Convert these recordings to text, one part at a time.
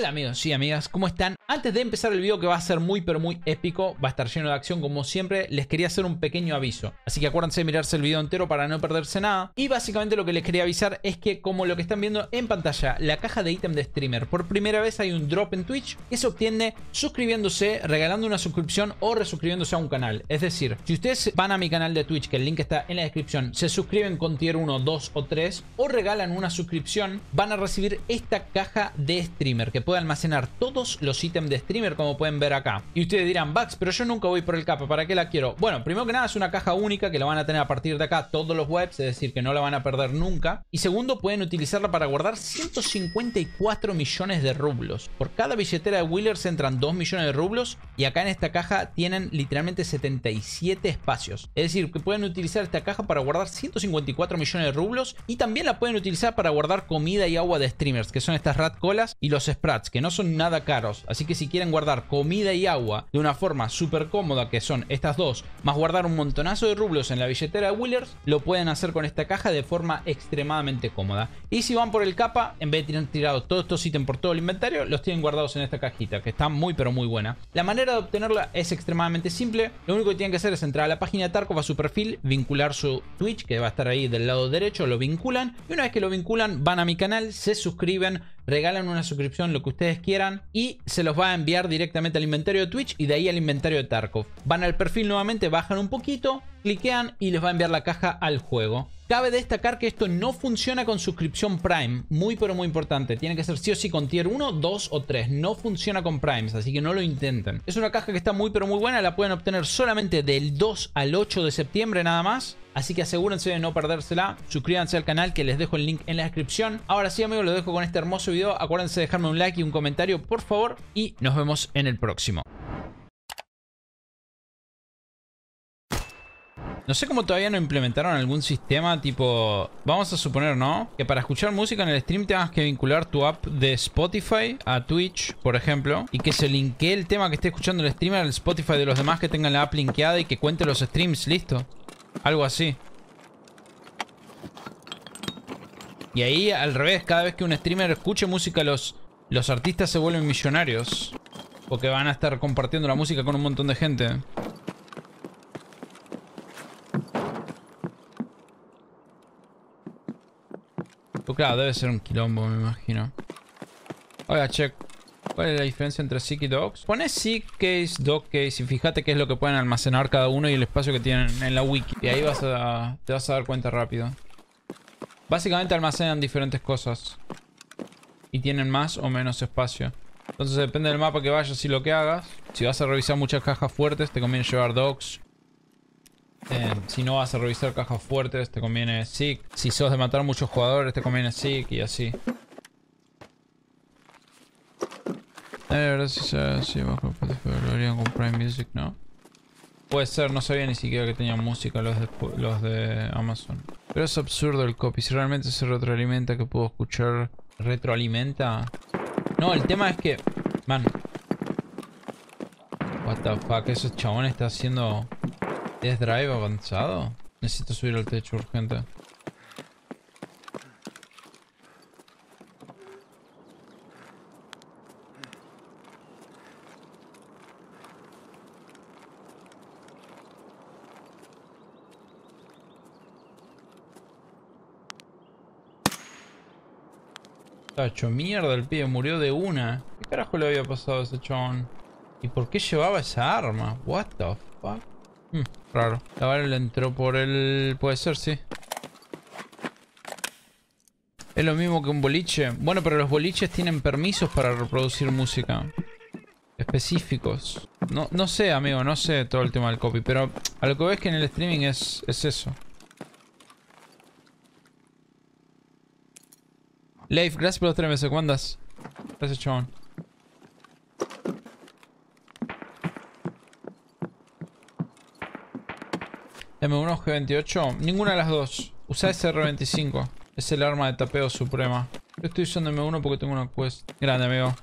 Hola amigos y amigas, ¿cómo están? Antes de empezar el video, que va a ser muy pero muy épico, va a estar lleno de acción como siempre, les quería hacer un pequeño aviso. Así que acuérdense de mirarse el video entero para no perderse nada. Y básicamente lo que les quería avisar es que, como lo que están viendo en pantalla, la caja de ítem de streamer, por primera vez hay un drop en Twitch que se obtiene suscribiéndose, regalando una suscripción o resuscribiéndose a un canal. Es decir, si ustedes van a mi canal de Twitch, que el link está en la descripción, se suscriben con tier 1, 2 o 3 o regalan una suscripción, van a recibir esta caja de streamer que puede almacenar todos los ítems de streamer, como pueden ver acá. Y ustedes dirán, Bax, pero yo nunca voy por el capa, ¿para qué la quiero? Bueno, primero que nada es una caja única que la van a tener a partir de acá todos los webs, es decir, que no la van a perder nunca. Y segundo, pueden utilizarla para guardar 154 millones de rublos. Por cada billetera de Wheelers entran 2 millones de rublos y acá en esta caja tienen literalmente 77 espacios. Es decir, que pueden utilizar esta caja para guardar 154 millones de rublos y también la pueden utilizar para guardar comida y agua de streamers, que son estas rat colas y los sprats, que no son nada caros. Así que si quieren guardar comida y agua de una forma súper cómoda, que son estas dos, más guardar un montonazo de rublos en la billetera de Wheelers, lo pueden hacer con esta caja de forma extremadamente cómoda. Y si van por el capa, en vez de tener tirado todos estos ítems por todo el inventario, los tienen guardados en esta cajita, que está muy pero muy buena. La manera de obtenerla es extremadamente simple. Lo único que tienen que hacer es entrar a la página de Tarkov, a su perfil, vincular su Twitch, que va a estar ahí del lado derecho, lo vinculan. Y una vez que lo vinculan, van a mi canal, se suscriben, regalan una suscripción, lo que ustedes quieran, y se los va a enviar directamente al inventario de Twitch y de ahí al inventario de Tarkov. Van al perfil nuevamente, bajan un poquito, cliquean y les va a enviar la caja al juego. Cabe destacar que esto no funciona con suscripción Prime, muy pero muy importante. Tiene que ser sí o sí con tier 1, 2 o 3. No funciona con Primes, así que no lo intenten. Es una caja que está muy pero muy buena. La pueden obtener solamente del 2 al 8 de septiembre nada más. Así que asegúrense de no perdérsela. Suscríbanse al canal, que les dejo el link en la descripción. Ahora sí, amigos, los dejo con este hermoso video. Acuérdense de dejarme un like y un comentario, por favor. Y nos vemos en el próximo. No sé cómo todavía no implementaron algún sistema tipo... Vamos a suponer, ¿no? Que para escuchar música en el stream tengas que vincular tu app de Spotify a Twitch, por ejemplo. Y que se linkee el tema que esté escuchando el streamer al Spotify de los demás que tengan la app linkeada y que cuente los streams, listo. Algo así. Y ahí, al revés, cada vez que un streamer escuche música, los artistas se vuelven millonarios. Porque van a estar compartiendo la música con un montón de gente. Pues claro, debe ser un quilombo, me imagino. Oiga, check. ¿Cuál es la diferencia entre Seek y Docs? Pones Seek Case, Doc Case y fíjate qué es lo que pueden almacenar cada uno y el espacio que tienen en la wiki. Y ahí te vas a dar cuenta rápido. Básicamente almacenan diferentes cosas. Y tienen más o menos espacio. Entonces depende del mapa que vayas y lo que hagas. Si vas a revisar muchas cajas fuertes, te conviene llevar Docs. Si no vas a revisar cajas fuertes, te conviene Seek. Si sos de matar muchos jugadores, te conviene Seek y así. Ahora sí, bajo lo harían con Prime Music, ¿no? Puede ser, no sabía ni siquiera que tenían música los de Amazon. Pero es absurdo el copy. Si realmente se retroalimenta, que puedo escuchar. ¿Retroalimenta? No, el tema es que... Man. What the fuck, ese chabón está haciendo... ¿Test drive avanzado? Necesito subir al techo urgente. Está hecho mierda el pibe, murió de una. ¿Qué carajo le había pasado a ese chabón? ¿Y por qué llevaba esa arma? What the fuck? Raro. La bala le entró por el... Puede ser, sí. Es lo mismo que un boliche. Bueno, pero los boliches tienen permisos para reproducir música. Específicos. No sé, amigo, no sé todo el tema del copy. Pero a lo que ves que en el streaming es eso. Leif, gracias por los 3 meses. ¿Cuándo andas? Gracias, chabón. M1 o G28. Ninguna de las dos. Usa SR25. Es el arma de tapeo suprema. Yo estoy usando M1 porque tengo una quest. Grande, amigo.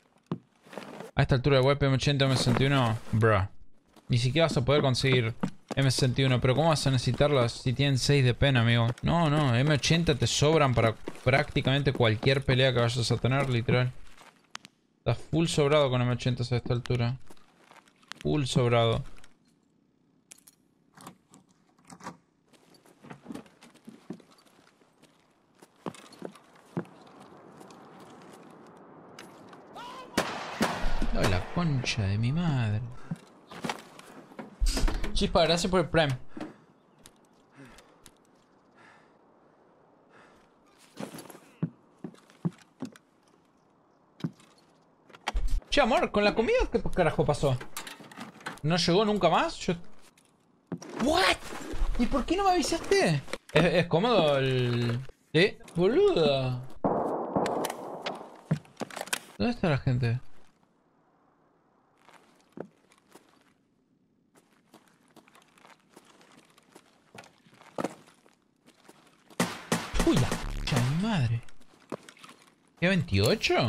A esta altura de web M80 M61. Bruh. Ni siquiera vas a poder conseguir M61, pero ¿cómo vas a necesitarlas si tienen 6 de pena, amigo? No, no, M80 te sobran para prácticamente cualquier pelea que vayas a tener, literal. Estás full sobrado con M80 a esta altura. Full sobrado. Ay, la concha de mi madre. Chispa, gracias por el Prime. Che, amor, ¿con la comida qué carajo pasó? ¿No llegó nunca más? Yo... ¿What? ¿Y por qué no me avisaste? ¿Es cómodo el...? ¿Sí? Boluda. ¿Dónde está la gente? Uy, la concha de mi madre. ¿Qué 28?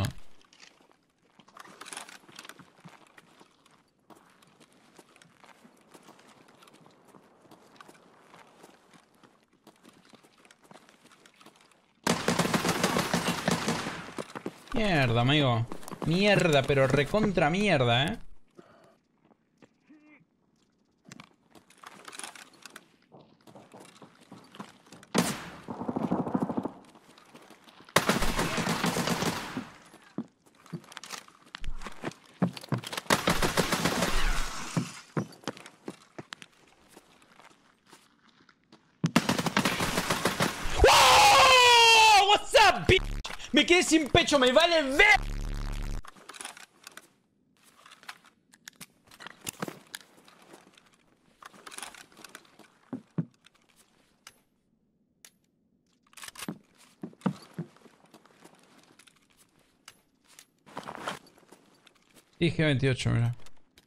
Mierda, amigo. Mierda, pero recontra mierda, ¿eh? ¡Oh! What's up, bitch? Me quedé sin pecho, me vale ver. Dije 28, mira.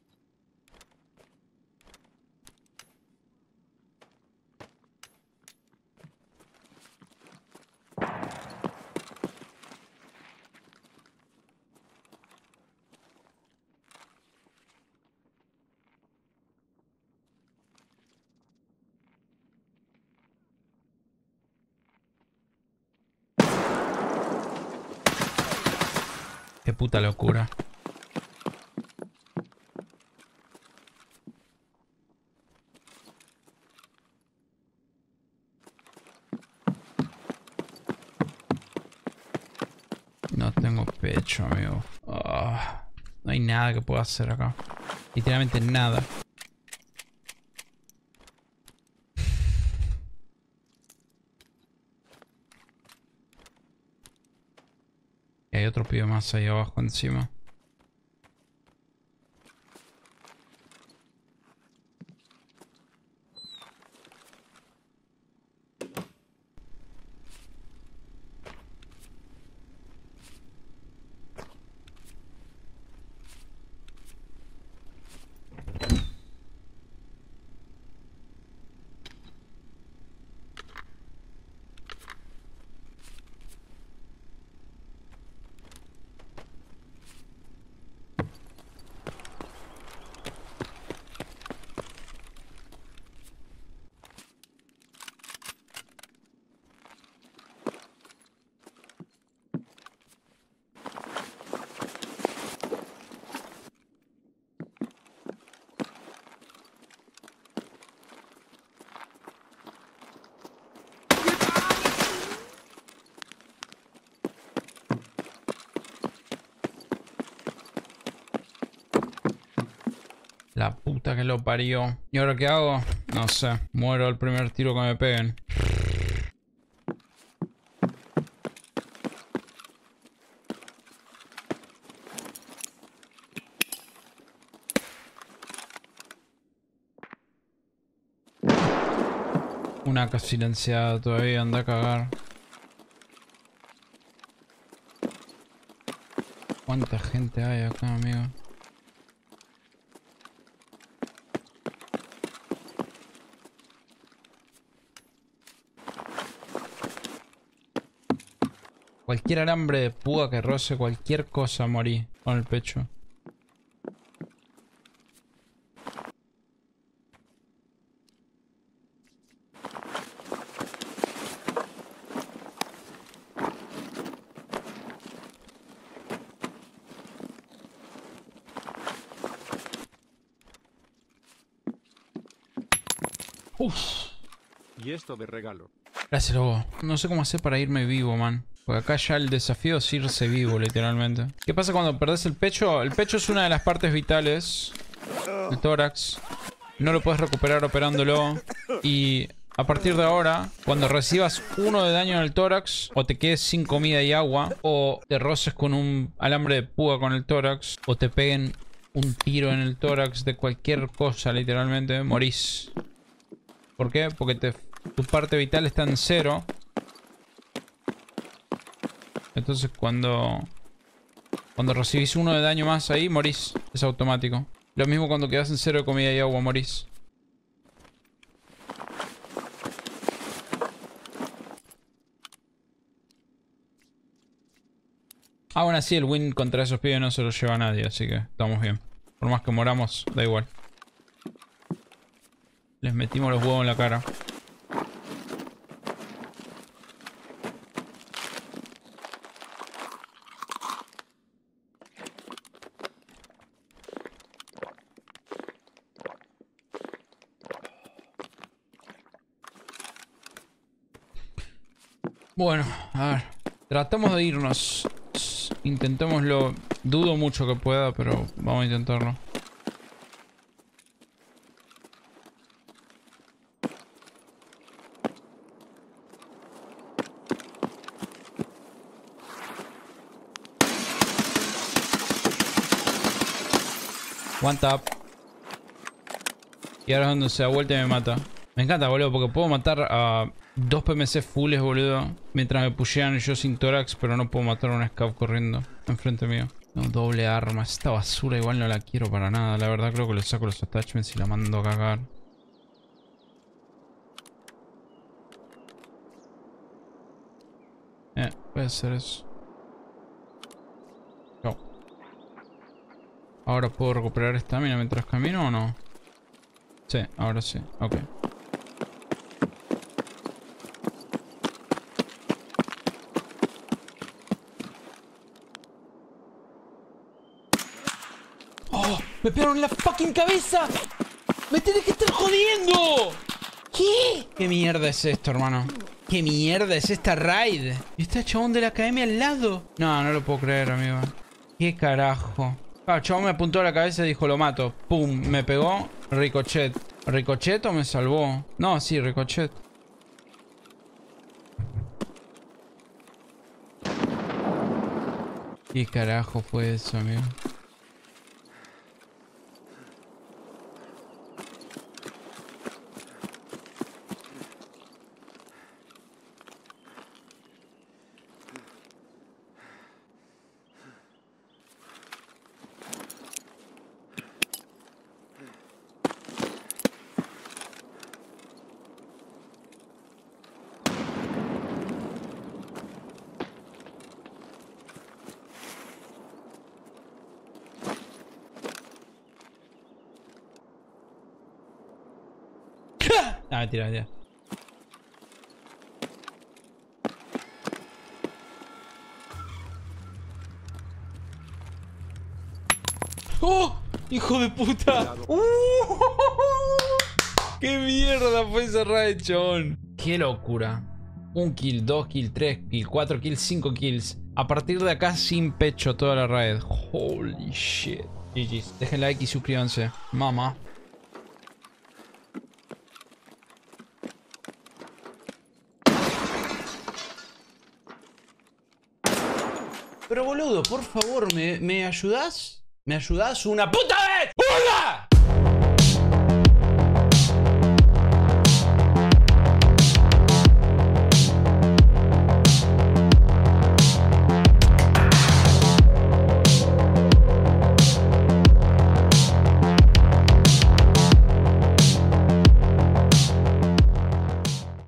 Qué puta locura. No tengo pecho, amigo. Ah, no hay nada que pueda hacer acá. Literalmente nada. Y hay otro pibe más ahí abajo encima. La puta que lo parió. ¿Y ahora qué hago? No sé. Muero al primer tiro que me peguen. Una acá silenciada todavía, anda a cagar. ¿Cuánta gente hay acá, amigo? Cualquier alambre de púa que roce cualquier cosa morí con el pecho. Uf. Y esto de regalo. Gracias, lobo. No sé cómo hacer para irme vivo, man. Porque acá ya el desafío es irse vivo, literalmente. ¿Qué pasa cuando perdés el pecho? El pecho es una de las partes vitales. El tórax. No lo puedes recuperar operándolo. Y a partir de ahora, cuando recibas 1 de daño en el tórax, o te quedes sin comida y agua, o te roces con un alambre de púa con el tórax, o te peguen un tiro en el tórax de cualquier cosa, literalmente, morís. ¿Por qué? Porque tu parte vital está en 0. Entonces cuando recibís 1 de daño más ahí, morís. Es automático. Lo mismo cuando quedas en 0 de comida y agua, morís. Aún así el win contra esos pibes no se lo lleva a nadie, así que estamos bien. Por más que moramos, da igual. Les metimos los huevos en la cara. Bueno, a ver. Tratamos de irnos. Intentémoslo. Dudo mucho que pueda, pero vamos a intentarlo. One tap. Y ahora es donde se da vuelta y me mata. Me encanta, boludo, porque puedo matar a 2 PMC fulls, boludo. Mientras me pushean yo sin tórax, pero no puedo matar a un scout corriendo enfrente mío. No, doble arma. Esta basura igual no la quiero para nada. La verdad creo que le saco los attachments y la mando a cagar. Voy a hacer eso. No. Ahora puedo recuperar estamina mientras camino o no. Sí, ahora sí. Ok. ¡Oh! ¡Me pegaron en la fucking cabeza! ¡Me tenés que estar jodiendo! ¿Qué? ¿Qué mierda es esto, hermano? ¿Qué mierda es esta raid? ¿Y este chabón de la academia al lado? No, no lo puedo creer, amigo. ¿Qué carajo? Ah, el chabón me apuntó a la cabeza y dijo, lo mato. Pum, me pegó. Ricochet. ¿Ricochet o me salvó? No, sí, Ricochet. ¿Qué carajo fue eso, amigo? Ah, mentira, mentira. ¡Oh! ¡Hijo de puta! ¡Qué mierda fue esa raid, chabón! ¡Qué locura! 1 kill, 2 kills, 3 kills, 4 kills, 5 kills. A partir de acá sin pecho toda la raid. Holy shit. GG's. Dejen like y suscríbanse. Mamá. Pero boludo, por favor, ¿me ayudás? ¿Me ayudás una puta vez? ¡Hola!